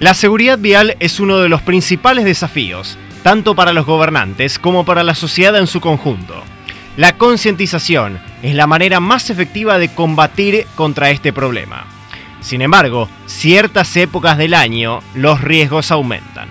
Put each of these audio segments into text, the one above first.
La seguridad vial es uno de los principales desafíos, tanto para los gobernantes como para la sociedad en su conjunto. La concientización es la manera más efectiva de combatir contra este problema. Sin embargo, ciertas épocas del año los riesgos aumentan.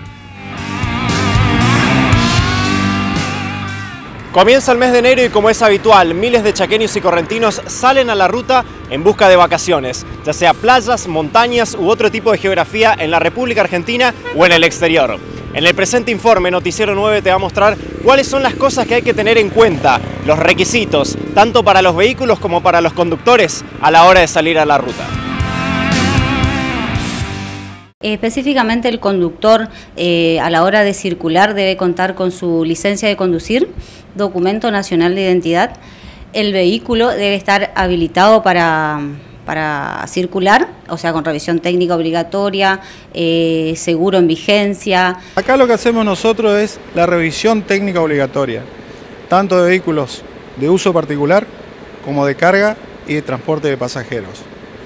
Comienza el mes de enero y, como es habitual, miles de chaqueños y correntinos salen a la ruta en busca de vacaciones, ya sea playas, montañas u otro tipo de geografía en la República Argentina o en el exterior. En el presente informe, Noticiero 9 te va a mostrar cuáles son las cosas que hay que tener en cuenta, los requisitos, tanto para los vehículos como para los conductores a la hora de salir a la ruta. Específicamente el conductor a la hora de circular debe contar con su licencia de conducir, documento nacional de identidad. El vehículo debe estar habilitado para circular, o sea, con revisión técnica obligatoria, seguro en vigencia. Acá lo que hacemos nosotros es la revisión técnica obligatoria, tanto de vehículos de uso particular como de carga y de transporte de pasajeros.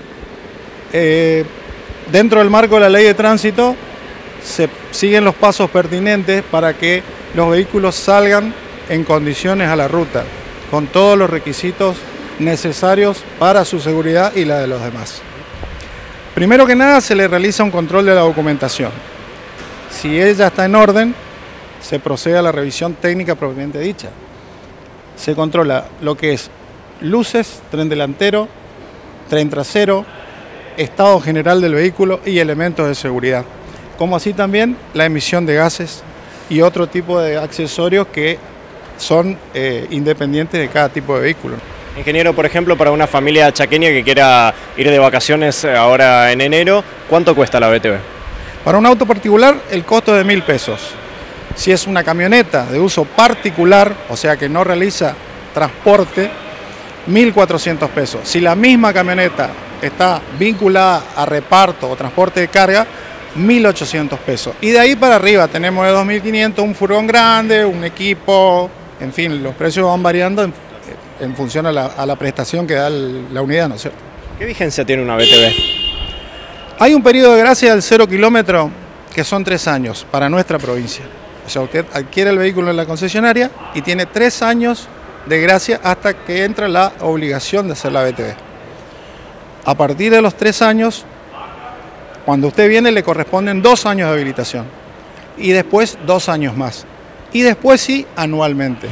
Dentro del marco de la ley de tránsito se siguen los pasos pertinentes para que los vehículos salgan en condiciones a la ruta, con todos los requisitos necesarios para su seguridad y la de los demás. Primero que nada se le realiza un control de la documentación. Si ella está en orden, se procede a la revisión técnica propiamente dicha. Se controla lo que es luces, tren delantero, tren trasero, estado general del vehículo y elementos de seguridad, como así también la emisión de gases y otro tipo de accesorios que son independientes de cada tipo de vehículo. Ingeniero, por ejemplo, para una familia chaqueña que quiera ir de vacaciones ahora en enero, ¿cuánto cuesta la BTV? Para un auto particular el costo es de 1.000 pesos. Si es una camioneta de uso particular, o sea que no realiza transporte, 1.400 pesos. Si la misma camioneta está vinculada a reparto o transporte de carga, 1.800 pesos. Y de ahí para arriba tenemos de 2.500 un furgón grande, un equipo, en fin, los precios van variando en función a la prestación que da la unidad, ¿no es cierto? ¿Qué vigencia tiene una BTV? Hay un periodo de gracia del 0 kilómetro que son 3 años para nuestra provincia. O sea, usted adquiere el vehículo en la concesionaria y tiene 3 años de gracia hasta que entra la obligación de hacer la BTV. A partir de los 3 años, cuando usted viene le corresponden 2 años de habilitación y después 2 años más y después sí anualmente.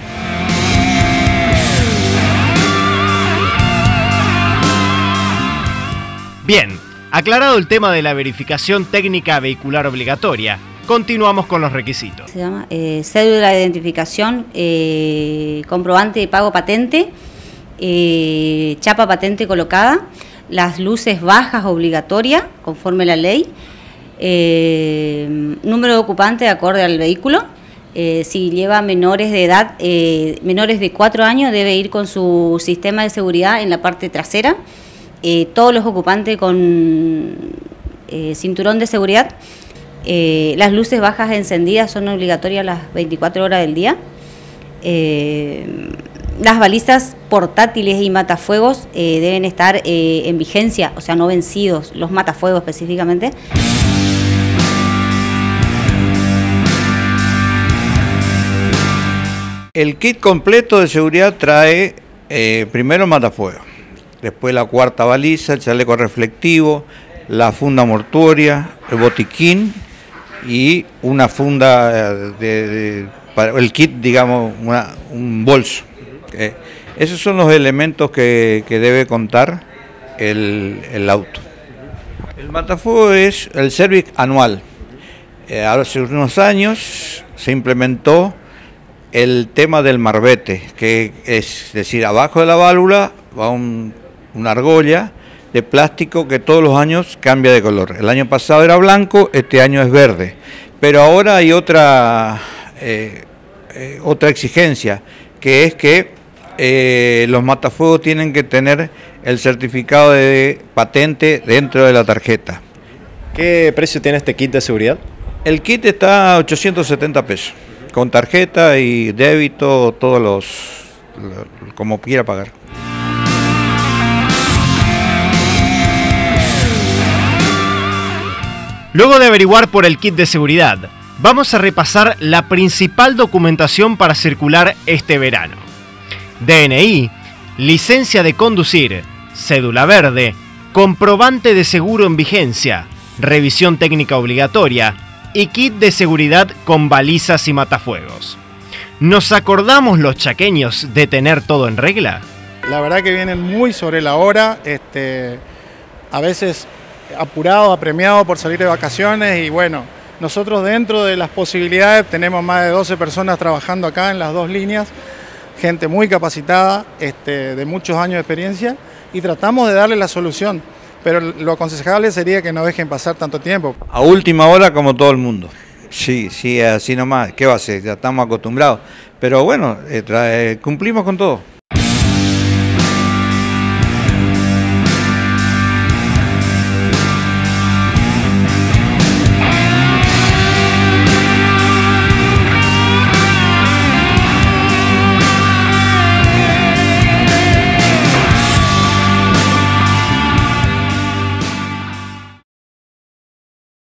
Bien, aclarado el tema de la verificación técnica vehicular obligatoria, continuamos con los requisitos. Se llama cédula de identificación, comprobante de pago patente, chapa patente colocada, las luces bajas obligatorias, conforme a la ley, número de ocupante acorde al vehículo, si lleva menores de edad, menores de 4 años, debe ir con su sistema de seguridad en la parte trasera, todos los ocupantes con cinturón de seguridad, las luces bajas encendidas son obligatorias las 24 horas del día, las balizas portátiles y matafuegos deben estar en vigencia, o sea, no vencidos, los matafuegos específicamente. El kit completo de seguridad trae primero el matafuego, después la cuarta baliza, el chaleco reflectivo, la funda mortuoria, el botiquín y una funda para el kit, digamos, un bolso. Esos son los elementos que debe contar el auto. El matafuego es el service anual. Hace unos años se implementó el tema del marbete, que es decir, abajo de la válvula va una argolla de plástico que todos los años cambia de color. El año pasado era blanco, este año es verde. Pero ahora hay otra exigencia, que es que los matafuegos tienen que tener el certificado de patente dentro de la tarjeta. ¿Qué precio tiene este kit de seguridad? El kit está a 870 pesos, con tarjeta y débito, como quiera pagar. Luego de averiguar por el kit de seguridad, vamos a repasar la principal documentación para circular este verano. DNI, licencia de conducir, cédula verde, comprobante de seguro en vigencia, revisión técnica obligatoria y kit de seguridad con balizas y matafuegos. ¿Nos acordamos los chaqueños de tener todo en regla? La verdad que vienen muy sobre la hora, a veces apurado, apremiado por salir de vacaciones y bueno, nosotros dentro de las posibilidades tenemos más de 12 personas trabajando acá en las dos líneas, gente muy capacitada, de muchos años de experiencia y tratamos de darle la solución, pero lo aconsejable sería que no dejen pasar tanto tiempo. A última hora como todo el mundo. Sí, así nomás. ¿Qué va a ser? Ya estamos acostumbrados. Pero bueno, cumplimos con todo.